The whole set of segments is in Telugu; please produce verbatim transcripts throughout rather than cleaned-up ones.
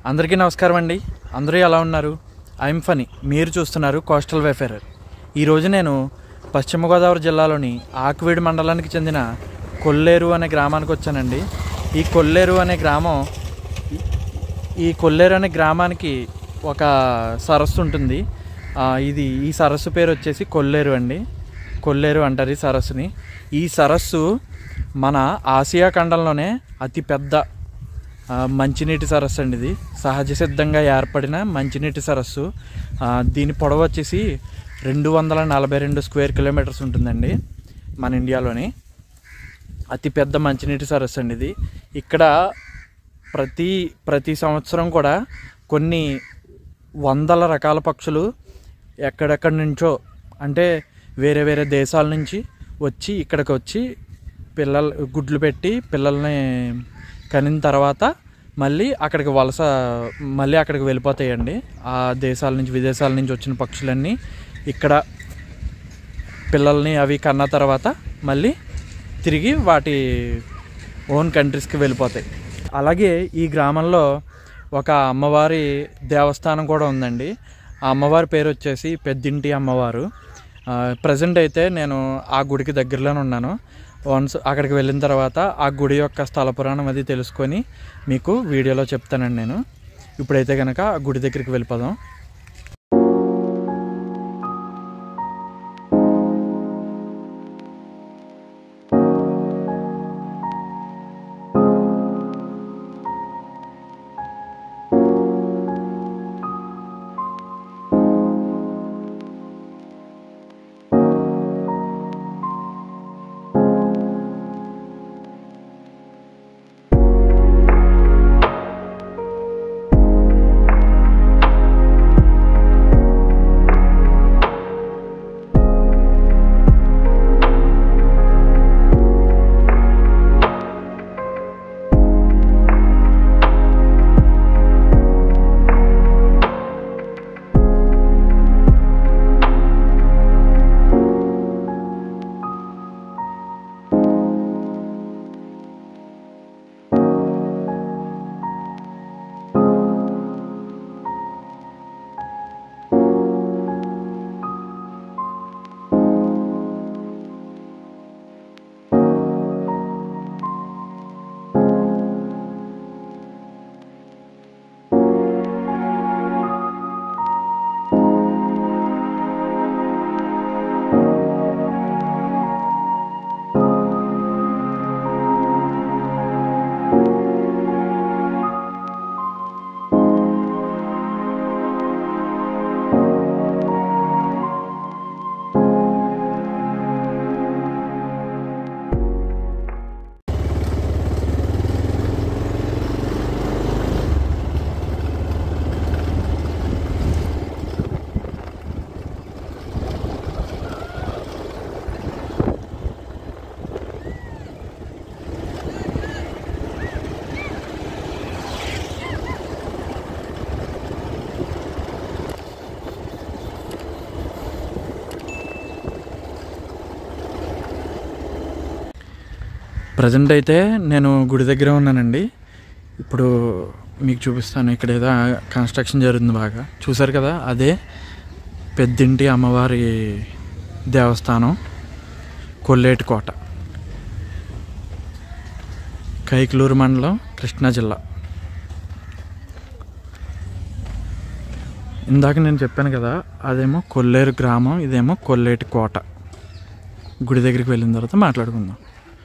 అందరికీ నమస్కారం అండి. అందరూ ఎలా ఉన్నారు? ఐఎమ్ ఫనీ. మీరు చూస్తున్నారు కోస్టల్ వేఫేరర్. ఈరోజు నేను పశ్చిమ గోదావరి జిల్లాలోని ఆకువీడు మండలానికి చెందిన కొల్లేరు అనే గ్రామానికి వచ్చానండి. ఈ కొల్లేరు అనే గ్రామం ఈ కొల్లేరు అనే గ్రామానికి ఒక సరస్సు ఉంటుంది. ఇది ఈ సరస్సు పేరు వచ్చేసి కొల్లేరు అండి. కొల్లేరు అంటారు ఈ సరస్సుని. ఈ సరస్సు మన ఆసియా ఖండంలోనే అతిపెద్ద మంచినీటి సరస్సు అండి. ఇది సహజ సిద్ధంగా ఏర్పడిన మంచినీటి సరస్సు. దీని పొడవు వచ్చేసి రెండు వందల నలభై రెండు స్క్వేర్ కిలోమీటర్స్ ఉంటుందండి. మన ఇండియాలోని అతిపెద్ద మంచినీటి సరస్సు అండి ఇది. ఇక్కడ ప్రతి ప్రతి సంవత్సరం కూడా కొన్ని వందల రకాల పక్షులు ఎక్కడెక్కడి నుంచో, అంటే వేరే వేరే దేశాల నుంచి వచ్చి ఇక్కడికి వచ్చి పిల్లలు గుడ్లు పెట్టి పిల్లల్ని కనిన తర్వాత మళ్ళీ అక్కడికి వలస మళ్ళీ అక్కడికి వెళ్ళిపోతాయండి. ఆ దేశాల నుంచి విదేశాల నుంచి వచ్చిన పక్షులన్నీ ఇక్కడ పిల్లల్ని అవి కన్న తర్వాత మళ్ళీ తిరిగి వాటి ఓన్ కంట్రీస్కి వెళ్ళిపోతాయి. అలాగే ఈ గ్రామంలో ఒక అమ్మవారి దేవస్థానం కూడా ఉందండి. ఆ అమ్మవారి పేరు వచ్చేసి పెద్దింటి అమ్మవారు. ప్రజెంట్ అయితే నేను ఆ గుడికి దగ్గరలోనే ఉన్నాను. వన్స్ అక్కడికి వెళ్ళిన తర్వాత ఆ గుడి యొక్క స్థల పురాణం అది తెలుసుకొని మీకు వీడియోలో చెప్తానండి నేను. ఇప్పుడైతే కనుక ఆ గుడి దగ్గరికి వెళ్ళిపోదాం. ప్రజెంట్ అయితే నేను గుడి దగ్గర ఉన్నానండి. ఇప్పుడు మీకు చూపిస్తాను. ఇక్కడ ఏదో కన్స్ట్రక్షన్ జరుగుతుంది బాగా. చూసారు కదా, అదే పెద్దింటి అమ్మవారి దేవస్థానం, కొల్లేటి కోట, కైకలూరు మండలం, కృష్ణా జిల్లా. ఇందాక నేను చెప్పాను కదా, అదేమో కొల్లేరు గ్రామం, ఇదేమో కొల్లేటి కోట. గుడి దగ్గరికి వెళ్ళిన తర్వాత మాట్లాడుకుందాం.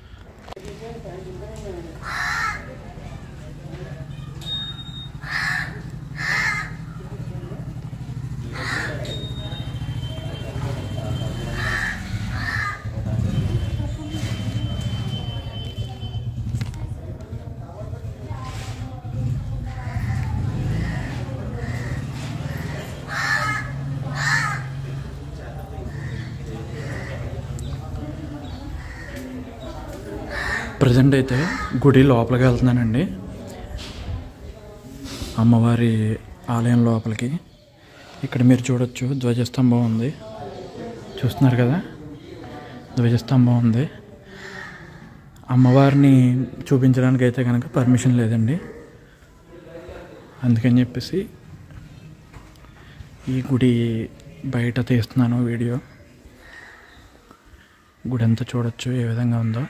ప్రజెంట్ అయితే గుడి లోపలికి వెళ్తున్నానండి, అమ్మవారి ఆలయం లోపలికి. ఇక్కడ మీరు చూడొచ్చు, ధ్వజస్తంభం ఉంది. చూస్తున్నారు కదా, ధ్వజస్తంభం ఉంది. అమ్మవారిని చూపించడానికి అయితే కనుక పర్మిషన్ లేదండి. అందుకని చెప్పేసి ఈ గుడి బయట తీస్తున్నాను వీడియో. గుడి అంతా చూడొచ్చు ఏ విధంగా ఉందో.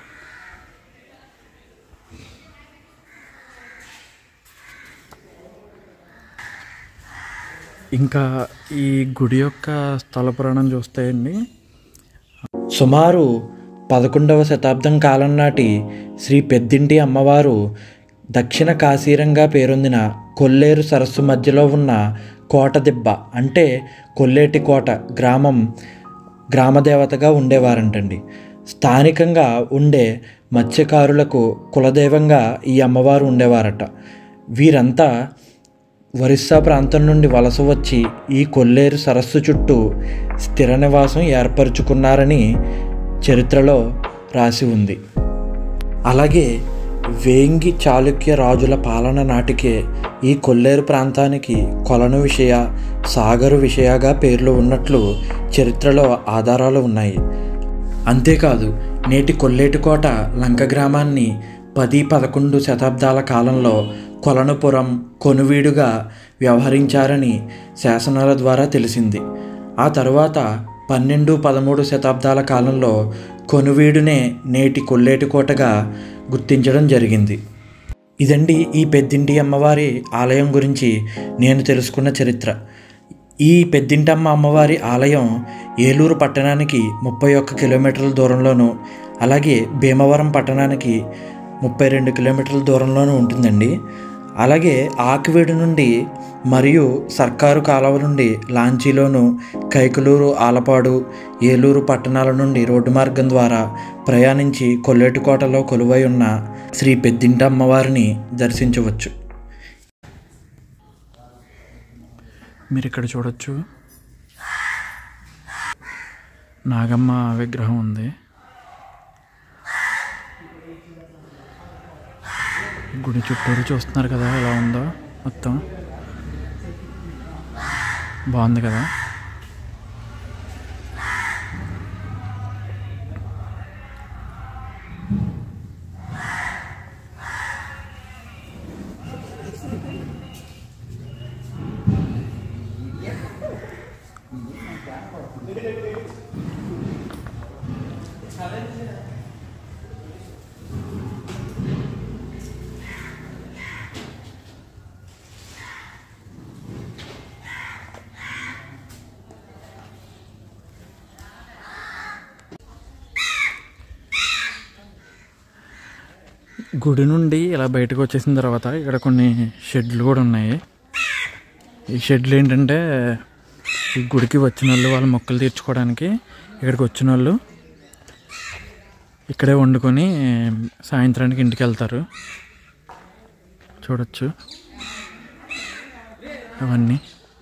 ఇంకా ఈ గుడి యొక్క స్థల పురాణం చూస్తే అండి, సుమారు పదకొండవ శతాబ్దం కాలం నాటి శ్రీ పెద్దింటి అమ్మవారు దక్షిణ కాశీరంగా పేరొందిన కొల్లేరు సరస్సు మధ్యలో ఉన్న కోట దిబ్బ అంటే కొల్లేటి కోట గ్రామం గ్రామదేవతగా ఉండేవారంటండి. స్థానికంగా ఉండే మత్స్యకారులకు కులదైవంగా ఈ అమ్మవారు ఉండేవారట. వీరంతా ఒరిస్సా ప్రాంతం నుండి వలస వచ్చి ఈ కొల్లేరు సరస్సు చుట్టూ స్థిర నివాసం ఏర్పరచుకున్నారని చరిత్రలో రాసి ఉంది. అలాగే వేంగి చాళుక్య రాజుల పాలన నాటికే ఈ కొల్లేరు ప్రాంతానికి కొలను విషయ, సాగరు విషయగా పేర్లు ఉన్నట్లు చరిత్రలో ఆధారాలు ఉన్నాయి. అంతేకాదు నేటి కొల్లేటికోట లంక గ్రామాన్ని పది పదకొండు శతాబ్దాల కాలంలో కొలనుపురం, కొనువీడుగా వ్యవహరించారని శాసనాల ద్వారా తెలిసింది. ఆ తరువాత పన్నెండు పదమూడు శతాబ్దాల కాలంలో కొనువీడునే నేటి కొల్లేటికోటగా గుర్తించడం జరిగింది. ఇదండి ఈ పెద్దింటి అమ్మవారి ఆలయం గురించి నేను తెలుసుకున్న చరిత్ర. ఈ పెద్దింటమ్మ అమ్మవారి ఆలయం ఏలూరు పట్టణానికి ముప్పై ఒక్క కిలోమీటర్ల దూరంలోనూ, అలాగే భీమవరం పట్టణానికి ముప్పై రెండు కిలోమీటర్ల దూరంలోనూ ఉంటుందండి. అలాగే ఆకివీడు నుండి మరియు సర్కారు కాలువ నుండి లాంచీలోను, కైకలూరు, ఆలపాడు, ఏలూరు పట్టణాల నుండి రోడ్డు మార్గం ద్వారా ప్రయాణించి కొల్లేటికోటలో కొలువై ఉన్న శ్రీ పెద్దింటి అమ్మవారిని దర్శించవచ్చు. మీరు ఇక్కడ చూడొచ్చు, నాగమ్మ విగ్రహం ఉంది. గుడి చుట్టూరు చూస్తున్నారు కదా ఎలా ఉందో, మొత్తం బాగుంది కదా. గుడి నుండి ఇలా బయటకు వచ్చేసిన తర్వాత ఇక్కడ కొన్ని షెడ్లు కూడా ఉన్నాయి. ఈ షెడ్లు ఏంటంటే ఈ గుడికి వచ్చిన వాళ్ళు వాళ్ళ మొక్కలు తీర్చుకోవడానికి ఇక్కడికి వచ్చిన వాళ్ళు ఇక్కడే వండుకొని సాయంత్రానికి ఇంటికి వెళ్తారు. చూడొచ్చు అవన్నీ.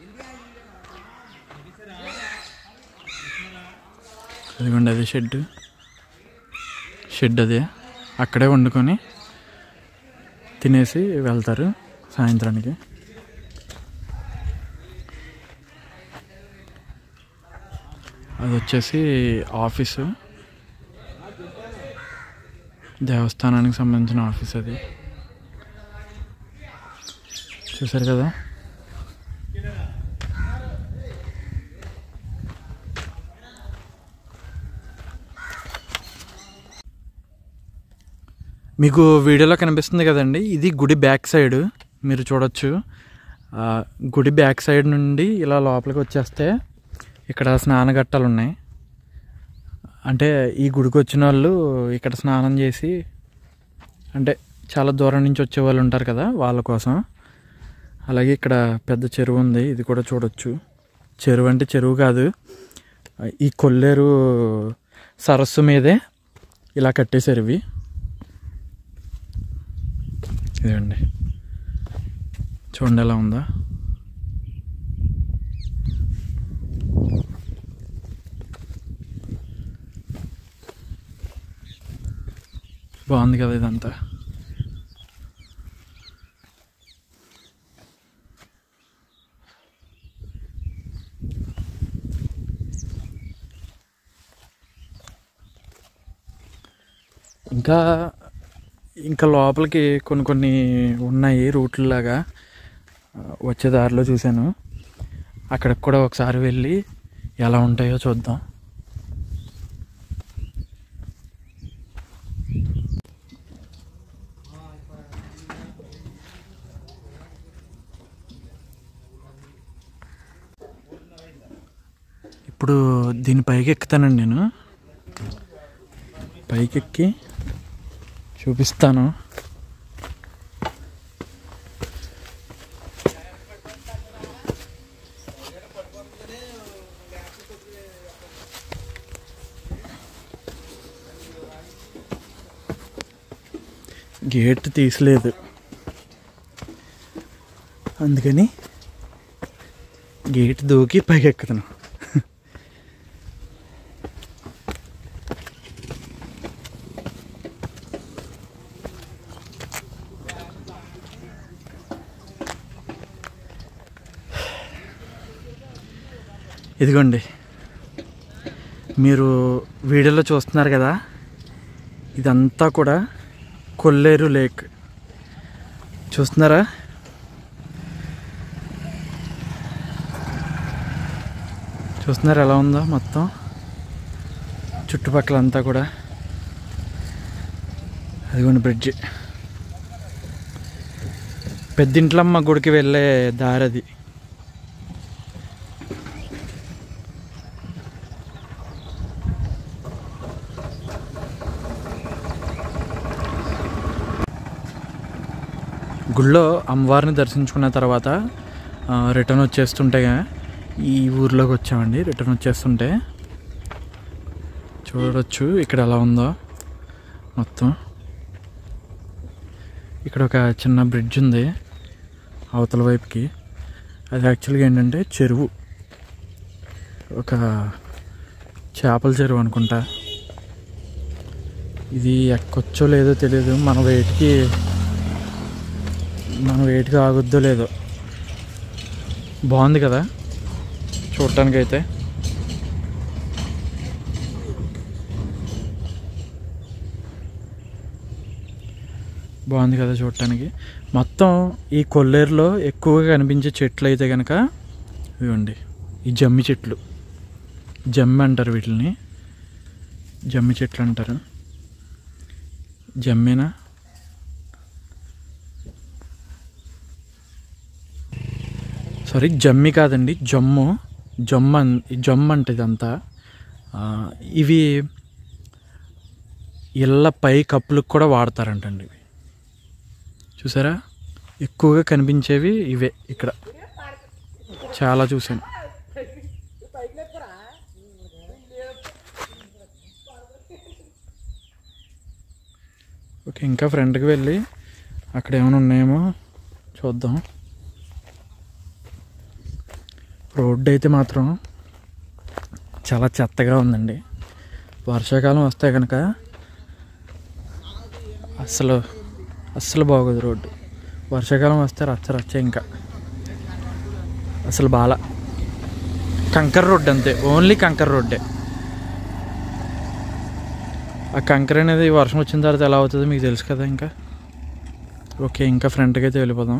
అదిగోండి అది షెడ్ షెడ్ అదే అక్కడే వండుకొని తినేసి వెళ్తారు సాయంత్రానికి. అది వచ్చేసి ఆఫీసు, దేవస్థానానికి సంబంధించిన ఆఫీస్ అది. చూసారు కదా. మీకు వీడియోలో కనిపిస్తుంది కదండి, ఇది గుడి బ్యాక్ సైడ్. మీరు చూడొచ్చు గుడి బ్యాక్ సైడ్ నుండి ఇలా లోపలికి వచ్చేస్తే ఇక్కడ స్నానఘట్టాలు ఉన్నాయి. అంటే ఈ గుడికి వచ్చిన వాళ్ళు ఇక్కడ స్నానం చేసి, అంటే చాలా దూరం నుంచి వచ్చే వాళ్ళు ఉంటారు కదా వాళ్ళ కోసం. అలాగే ఇక్కడ పెద్ద చెరువు ఉంది, ఇది కూడా చూడొచ్చు. చెరువు అంటే చెరువు కాదు, ఈ కొల్లేరు సరస్సు మీదే ఇలా కట్టేశారు ఇవి. ఇదండి చూడండి ఎలా ఉందా. బాగుంది కదా ఇదంతా. ఇంకా ఇంకా లోపలికి కొన్ని కొన్ని ఉన్నాయి రూట్లలాగా. వచ్చే దారిలో చూశాను. అక్కడికి కూడా ఒకసారి వెళ్ళి ఎలా ఉంటాయో చూద్దాం. ఇప్పుడు దీని పైకి ఎక్కుతానండి. నేను పైకి ఎక్కి చూపిస్తాను. గేట్ తీసలేదు, అందుకని గేట్ దూకి పైకి ఎక్కుతాను. ఇదిగోండి, మీరు వీడియోలో చూస్తున్నారు కదా, ఇదంతా కూడా కొల్లేరు లేక్. చూస్తున్నారా? చూస్తున్నారా ఎలా ఉందో మొత్తం చుట్టుపక్కల అంతా కూడా. అదిగోండి బ్రిడ్జి, పెద్దింట్లమ్మ గుడికి వెళ్ళే దారి అది. గుళ్ళో అమ్మవారిని దర్శించుకున్న తర్వాత రిటర్న్ వచ్చేస్తుంటే ఈ ఊర్లోకి వచ్చామండి. రిటర్న్ వచ్చేస్తుంటే చూడవచ్చు ఇక్కడ ఎలా ఉందో మొత్తం. ఇక్కడ ఒక చిన్న బ్రిడ్జ్ ఉంది అవతల వైపుకి. అది యాక్చువల్గా ఏంటంటే చెరువు, ఒక చేపల చెరువు అనుకుంటా. ఇది ఎక్కొచ్చో లేదో తెలియదు, మన వెయిట్కి మన వెయిట్కి ఆగుద్దో లేదో. బాగుంది కదా చూడటానికైతే. బాగుంది కదా చూడటానికి. మొత్తం ఈ కొల్లేరులో ఎక్కువగా కనిపించే చెట్లు అయితే కనుక ఇవ్వండి, ఈ జమ్మి చెట్లు. జమ్మి అంటారు వీటిని, జమ్మి చెట్లు అంటారు. జమ్మేనా? సారీ, జమ్మి కాదండి, జమ్ము. జమ్మ జమ్ము అంటే ఇదంతా. ఇవి ఇళ్ళ పై కప్పులకు కూడా వాడతారంటండి. ఇవి చూసారా, ఎక్కువగా కనిపించేవి ఇవే. ఇక్కడ చాలా చూసాను. ఓకే, ఇంకా ఫ్రంట్కి వెళ్ళి అక్కడ ఏమైనా ఉన్నాయేమో చూద్దాం. రోడ్డు అయితే మాత్రం చాలా చెత్తగా ఉందండి. వర్షాకాలం వస్తే కనుక అస్సలు అస్సలు బాగోదు రోడ్డు. వర్షాకాలం వస్తే రచ్చ రచ్చ, ఇంకా అసలు బాల. కంకర రోడ్డు అంతే, ఓన్లీ కంకర రోడ్డే. ఆ కంకర అనేది వర్షం వచ్చిన తర్వాత ఎలా అవుతుందో మీకు తెలుసు కదా. ఇంకా ఓకే, ఇంకా ఫ్రంట్కి అయితే వెళ్ళిపోదాం.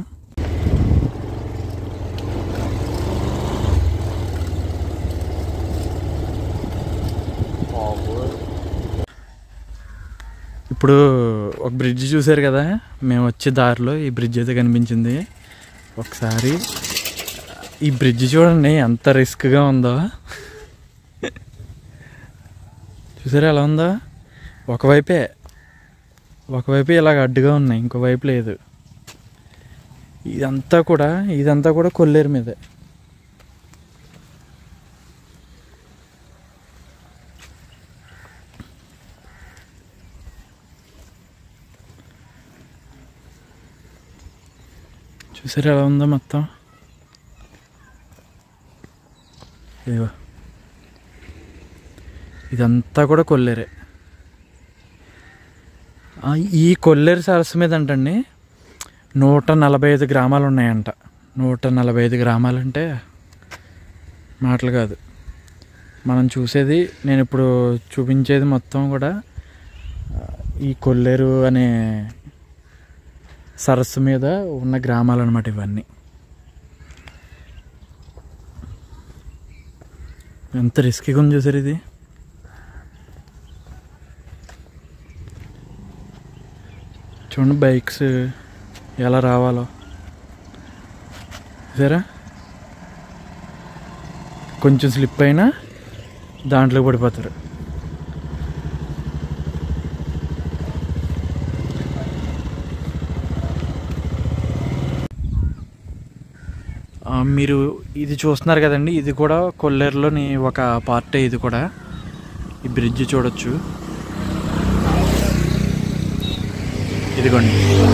ఇప్పుడు ఒక బ్రిడ్జ్ చూసారు కదా, మేము వచ్చే దారిలో ఈ బ్రిడ్జ్ అయితే కనిపించింది. ఒకసారి ఈ బ్రిడ్జ్ చూడండి ఎంత రిస్క్గా ఉందో. చూసారా ఎలా ఉందో? ఒకవైపే ఒకవైపు ఇలాగ అడ్డుగా ఉన్నాయి, ఇంకోవైపు లేదు. ఇదంతా కూడా ఇదంతా కూడా కొల్లేరు మీదే. చూసారా ఎలా ఉందో మొత్తం. ఇదిగో ఇదంతా కూడా కొల్లేరే. ఈ కొల్లేరు సరస్సు మీద అంటండి నూట నలభై ఐదు గ్రామాలు ఉన్నాయంట. నూట నలభై ఐదు గ్రామాలు అంటే మాటలు కాదు. మనం చూసేది, నేను ఇప్పుడు చూపించేది మొత్తం కూడా ఈ కొల్లేరు అనే సరస్సు మీద ఉన్న గ్రామాలు అన్నమాట ఇవన్నీ. ఎంత రిస్కీగా ఉంది చూసారు. ఇది చూడండి బైక్స్ ఎలా రావాలో సరే, కొంచెం స్లిప్ అయినా దాంట్లో పడిపోతారు. మీరు ఇది చూస్తున్నారు కదండి, ఇది కూడా కొల్లేరులోని ఒక పార్టే. ఇది కూడా ఈ బ్రిడ్జ్ చూడొచ్చు. ఇదిగోండి,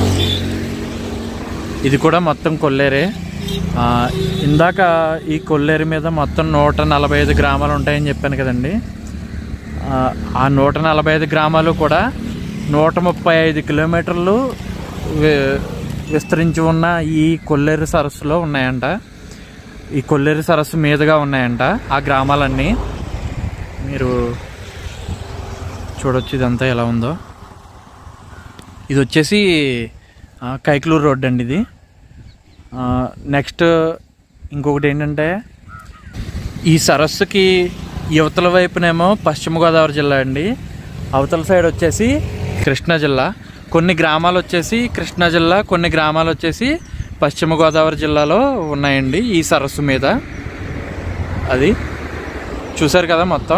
ఇది కూడా మొత్తం కొల్లేరే. ఇందాక ఈ కొల్లేరు మీద మొత్తం నూట నలభై ఐదు గ్రామాలు ఉంటాయని చెప్పాను కదండి. ఆ నూట నలభై ఐదు గ్రామాలు కూడా నూట ముప్పై ఐదు కిలోమీటర్లు విస్తరించి ఉన్న ఈ కొల్లేరు సరస్సులో ఉన్నాయంట. ఈ కొల్లేరు సరస్సు మీదుగా ఉన్నాయంట ఆ గ్రామాలన్నీ. మీరు చూడొచ్చు ఇదంతా ఎలా ఉందో. ఇది వచ్చేసి కైకలూరు రోడ్ అండి. ఇది నెక్స్ట్ ఇంకొకటి ఏంటంటే, ఈ సరస్సుకి యువతల వైపునేమో పశ్చిమ గోదావరి జిల్లా అండి, అవతల సైడ్ వచ్చేసి కృష్ణా జిల్లా. కొన్ని గ్రామాలు వచ్చేసి కృష్ణా జిల్లా, కొన్ని గ్రామాలు వచ్చేసి పశ్చిమ గోదావరి జిల్లాలో ఉన్నాయండి ఈ సరస్సు మీద. అది చూసారు కదా, మొత్తం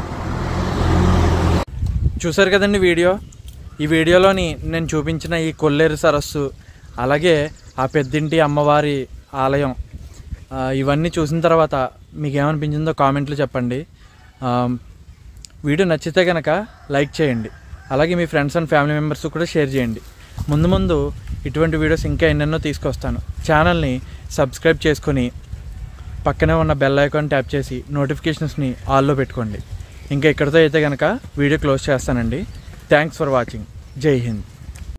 చూసారు కదండి వీడియో. ఈ వీడియోలోని నేను చూపించిన ఈ కొల్లేరు సరస్సు, అలాగే ఆ పెద్దింటి అమ్మవారి ఆలయం, ఇవన్నీ చూసిన తర్వాత మీకు ఏమనిపించిందో కామెంట్లు చెప్పండి. వీడియో నచ్చితే కనుక లైక్ చేయండి, అలాగే మీ ఫ్రెండ్స్ అండ్ ఫ్యామిలీ మెంబర్స్ కూడా షేర్ చేయండి. ముందు ముందు ఇటువంటి వీడియోస్ ఇంకా ఎన్నెన్నో తీసుకొస్తాను. ఛానల్ని సబ్స్క్రైబ్ చేసుకొని పక్కనే ఉన్న బెల్ ఐకాన్ ట్యాప్ చేసి నోటిఫికేషన్స్ని ఆల్లో పెట్టుకోండి. ఇంకా ఇక్కడితో అయితే కనుక వీడియో క్లోజ్ చేస్తానండి. Thanks for watching. జై హింద్.